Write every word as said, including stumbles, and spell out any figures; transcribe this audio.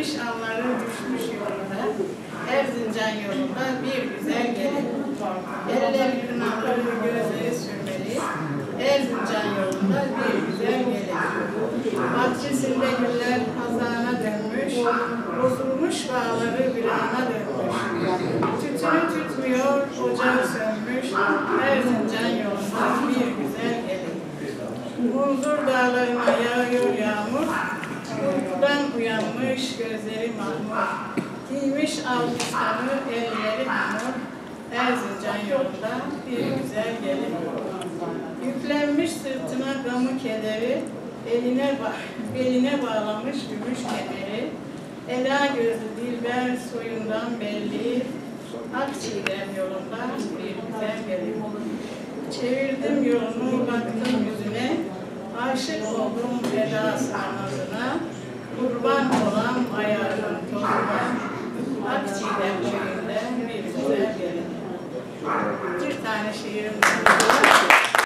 Giymiş alları düşmüş yolunda, Erzincan yolunda bir güzel gelin. Eller kınalı, gözleri sürmeli, Erzincan yolunda bir güzel gelin. Bahçesinde güller hazana dönmüş, bozulmuş bağları virana dönmüş. Tütünü tütmüyor, ocağı sönmüş, Erzincan yolunda bir güzel gelin. Munzur dağlarına yağıyor yağmur, uykudan uyanmış gözleri mahmur. Giymiş alkışları, elleri hamur, Erzincan yolunda bir güzel gelin. Yüklenmiş sırtına gamı kederi, eline, beline bağlamış gümüş kemeri, ela gözlü dilber soyundan belli, Akçiğdem yolunda bir güzel gelin. Çevirdim yolunu, baktım yüzüne, aşık oldum vedasına nazına, kurban olan ayağının tozuna, Akçiğdem köyünde bir güzel gelin. Bir tane şiirim var.